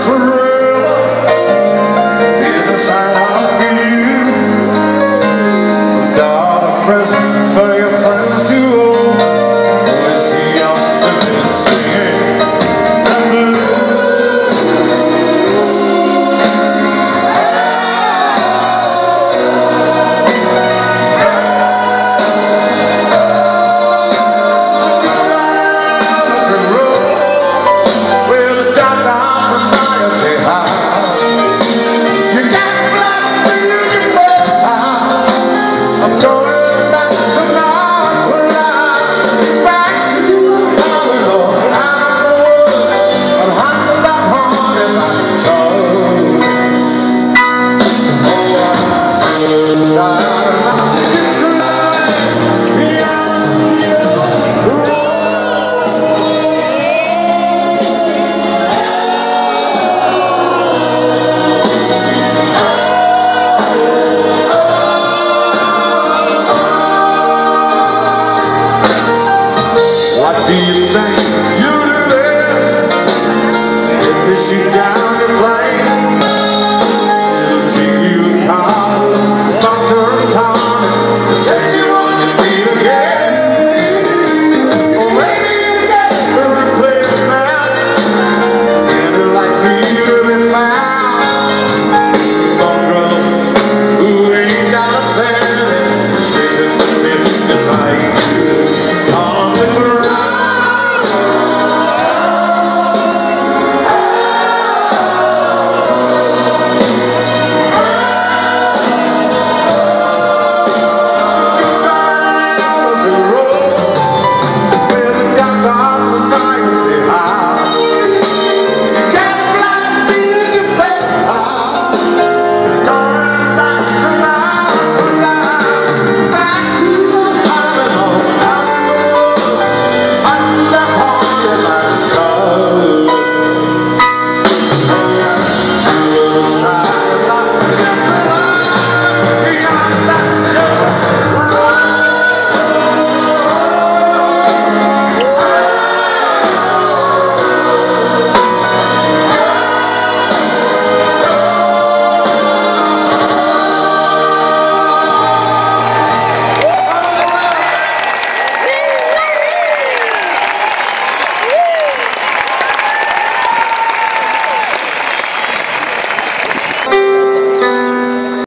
forever. Inside I'll feel you. Got a present for your friends to hold. It's the optimist singing the blues. What do you think you do there? Let me see down.